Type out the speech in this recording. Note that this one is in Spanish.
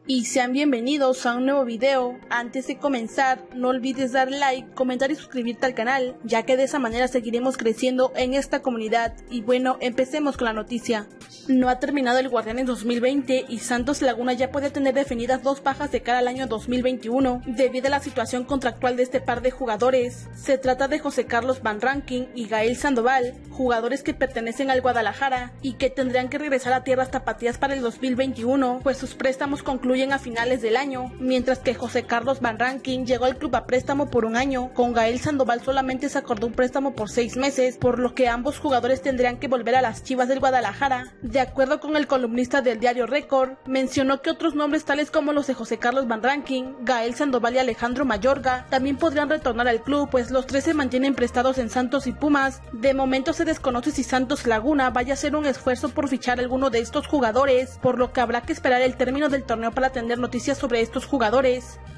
Y sean bienvenidos a un nuevo video. Antes de comenzar, no olvides dar like, comentar y suscribirte al canal, ya que de esa manera seguiremos creciendo en esta comunidad. Y bueno, empecemos con la noticia. No ha terminado el Guardianes 2020 y Santos Laguna ya puede tener definidas 2 bajas de cara al año 2021 debido a la situación contractual de este par de jugadores. Se trata de José Carlos Van Rankin y Gael Sandoval, jugadores que pertenecen al Guadalajara y que tendrán que regresar a tierras tapatías para el 2021, pues sus préstamos concluyen a finales del año, mientras que José Carlos Van Rankin llegó al club a préstamo por 1 año. Con Gael Sandoval solamente se acordó un préstamo por 6 meses, por lo que ambos jugadores tendrían que volver a las Chivas del Guadalajara. De acuerdo con el columnista del diario Récord, mencionó que otros nombres tales como los de José Carlos Van Rankin, Gael Sandoval y Alejandro Mayorga también podrían retornar al club, pues los 3 se mantienen prestados en Santos y Pumas. De momento se desconoce si Santos Laguna vaya a hacer un esfuerzo por fichar a alguno de estos jugadores, por lo que habrá que esperar el término del torneo para tener noticias sobre estos jugadores.